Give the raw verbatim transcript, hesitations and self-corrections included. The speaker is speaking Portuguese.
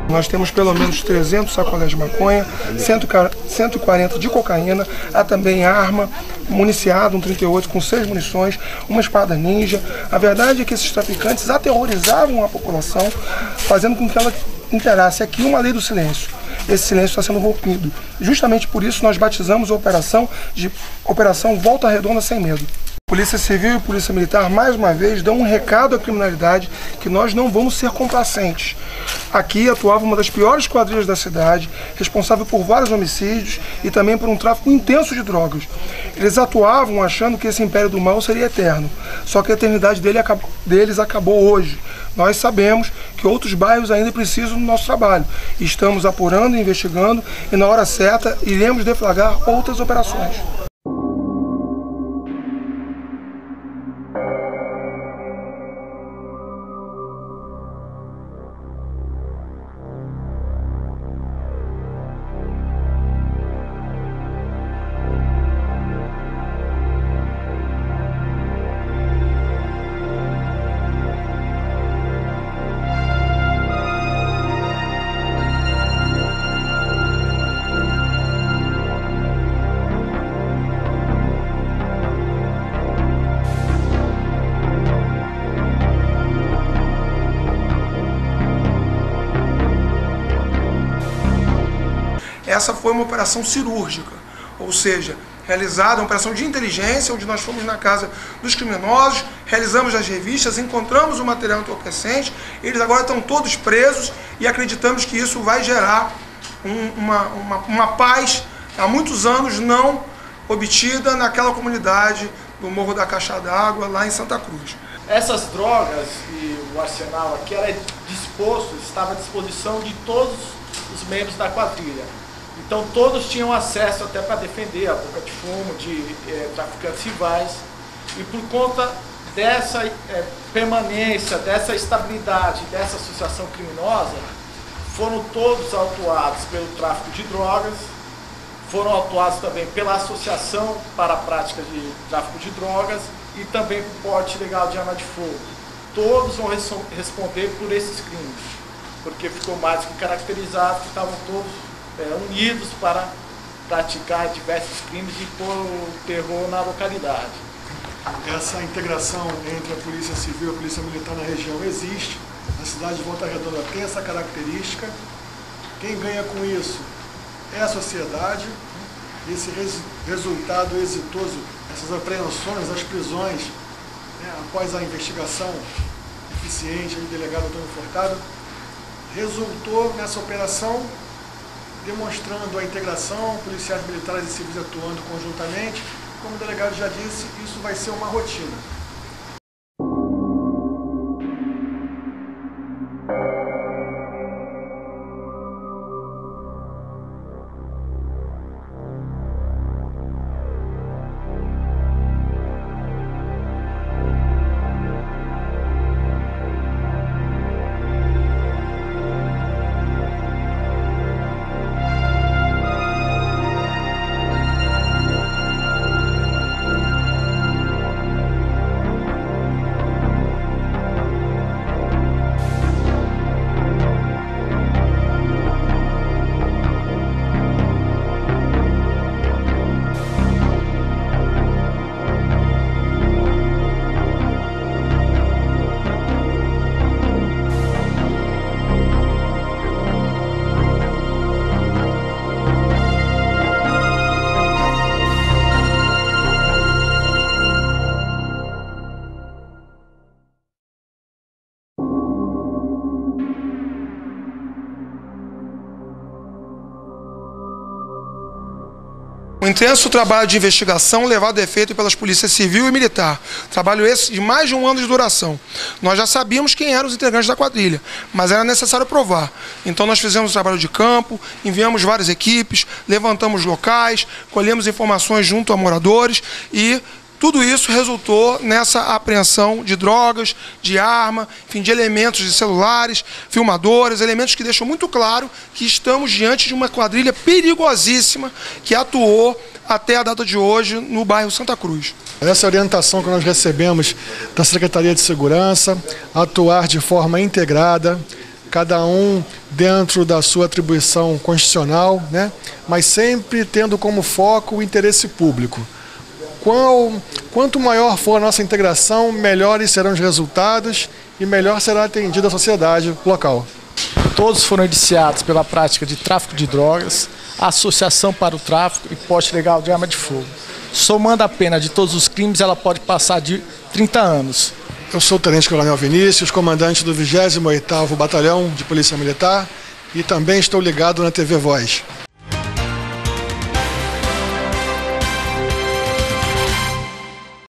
Nós temos pelo menos trezentos sacolés de maconha, cento e quarenta de cocaína, há também arma, municiado, um trinta e oito com seis munições, uma espada ninja. A verdade é que esses traficantes aterrorizavam a população, fazendo com que ela inteirasse aqui uma lei do silêncio. Esse silêncio está sendo rompido. Justamente por isso nós batizamos a operação de Operação Volta Redonda Sem Medo. Polícia Civil e Polícia Militar, mais uma vez, dão um recado à criminalidade que nós não vamos ser complacentes. Aqui atuava uma das piores quadrilhas da cidade, responsável por vários homicídios e também por um tráfico intenso de drogas. Eles atuavam achando que esse império do mal seria eterno, só que a eternidade dele acabou, deles acabou hoje. Nós sabemos que outros bairros ainda precisam do nosso trabalho. Estamos apurando e investigando e na hora certa iremos deflagrar outras operações. Essa foi uma operação cirúrgica, ou seja, realizada uma operação de inteligência, onde nós fomos na casa dos criminosos, realizamos as revistas, encontramos o material entorpecente, eles agora estão todos presos e acreditamos que isso vai gerar um, uma, uma, uma paz há muitos anos não obtida naquela comunidade do Morro da Caixa d'Água, lá em Santa Cruz. Essas drogas e o arsenal aqui era disposto, estava à disposição de todos os membros da quadrilha. Então todos tinham acesso até para defender a boca de fumo de é, traficantes rivais. E por conta dessa é, permanência, dessa estabilidade, dessa associação criminosa, foram todos autuados pelo tráfico de drogas, foram autuados também pela associação para a prática de tráfico de drogas e também por porte ilegal de arma de fogo. Todos vão res responder por esses crimes, porque ficou mais que caracterizado que estavam todos É, unidos para praticar diversos crimes e pôr o terror na localidade. Essa integração entre a Polícia Civil e a Polícia Militar na região existe. A cidade de Volta Redonda tem essa característica. Quem ganha com isso é a sociedade. Esse res resultado exitoso, essas apreensões, as prisões, né, após a investigação eficiente do delegado Antônio Furtado, resultou nessa operação demonstrando a integração, policiais militares e civis atuando conjuntamente. Como o delegado já disse, isso vai ser uma rotina. Um intenso trabalho de investigação levado a efeito pelas polícias civil e militar. Trabalho esse de mais de um ano de duração. Nós já sabíamos quem eram os integrantes da quadrilha, mas era necessário provar. Então nós fizemos um trabalho de campo, enviamos várias equipes, levantamos locais, colhemos informações junto a moradores e tudo isso resultou nessa apreensão de drogas, de arma, enfim, de elementos de celulares, filmadores, elementos que deixam muito claro que estamos diante de uma quadrilha perigosíssima que atuou até a data de hoje no bairro Santa Cruz. Essa orientação que nós recebemos da Secretaria de Segurança, atuar de forma integrada, cada um dentro da sua atribuição constitucional, né? Mas sempre tendo como foco o interesse público. Qual, quanto maior for a nossa integração, melhores serão os resultados e melhor será atendida a sociedade local. Todos foram indiciados pela prática de tráfico de drogas, associação para o tráfico e porte ilegal de arma de fogo. Somando a pena de todos os crimes, ela pode passar de trinta anos. Eu sou o Tenente Coronel Vinícius, comandante do vigésimo oitavo Batalhão de Polícia Militar e também estou ligado na T V Voz.